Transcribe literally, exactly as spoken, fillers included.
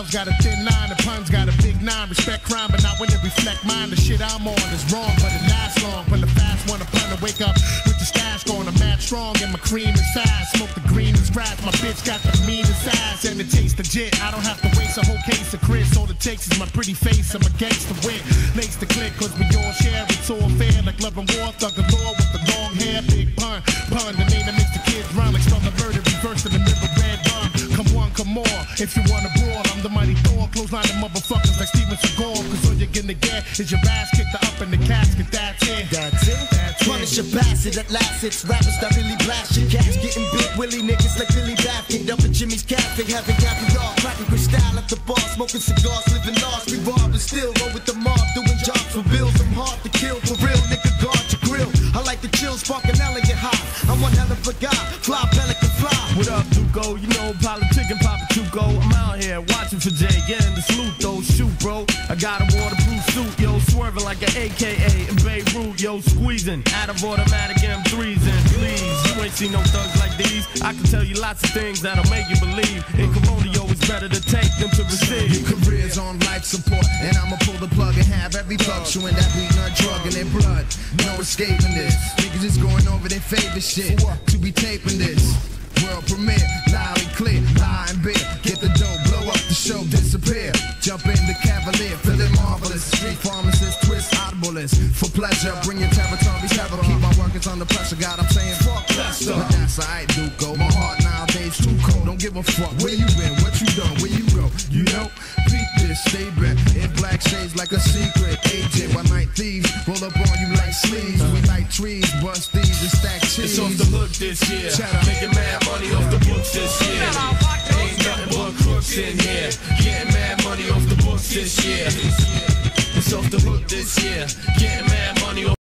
styles got a thin line, the puns got a big nine. Respect crime, but not when it reflect mine. The shit I'm on is wrong, but it lasts long. But the fast one, a pun to wake up with the stash going. I'm mad strong and my cream is fast. Smoke the green and scratch. My bitch got the meanest ass and it tastes legit. I don't have to waste a whole case of Chris. All it takes is my pretty face. I'm a gangster wit. Lace the click, cause we all share. It's all fair, like love and war. Thug galore with the long hair. Big pun, pun, the name that makes the kids run. Like spell the murder, reverse in the middle, red bun. Come one, come more. If you wanna brawl, I'm the mighty Thor. Close line of motherfuckers like Steven Seagal. Cause all you're gonna get is your ass kicked up in the casket. That's it. That's it. That's it. Punish your bastard at last. It's rappers that really blast your cats. Getting big willy niggas like Billy Baffin. Up at Jimmy's Cafe, having caviar. Cracking crystal at the bar. Smoking cigars, living large. We rob and still roll with the mob. Doing jobs for bills. I'm hard to kill. For real, nigga, guard your grill. I like the chill, spark an elegant high. I'm one hell of a guy. Fly, pelican, fly. What up, Duco? You know, politic and Papa Chuco. I'm out here watching for Jay, getting the salute though. Shoot, bro. I got a waterproof suit, yo. Swerving like an A K A in Beirut, yo. Squeezing out of automatic M threes. And please, you ain't seen no thugs like these. I can tell you lots of things that'll make you believe. In Commodio, it's better to take than to receive. Your career's on life support, and I'ma pull the plug and have every thug chewing that weed nut drug in their blood. No escaping this. Niggas just going over their favorite shit. To be taping this. World premiere, loud and clear, lie and beer. Get the dough, blow up the show, disappear. Jump in the Cavalier, feeling marvelous. Street pharmacist, twist audiblest. For pleasure, bring your territory terror. Keep my workers under pressure, God, I'm saying fuck Lester. But that's alright, Duco. My heart nowadays too cold. Don't give a fuck where you been, what you done, where you go. You know, beat this, stay back. In black shades like a secret agent. One night thieves roll up on you like sleeves. We like trees, bust thieves and stack cheese. It's off the hook this year. Making mad money off the books this year. Ain't nothing but crooks in here. Getting mad money off the books this year. It's off the hook this year. Getting mad money off